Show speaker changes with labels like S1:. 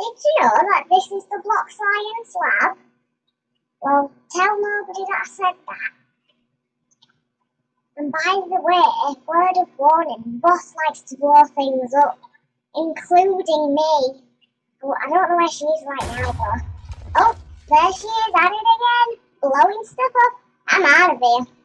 S1: Did you know that this is the block science lab? Well, tell nobody that I said that. And by the way, word of warning, boss likes to blow things up, including me. But I don't know where she is right now, though. Oh, there she is, at it again, blowing stuff up. I'm out of here.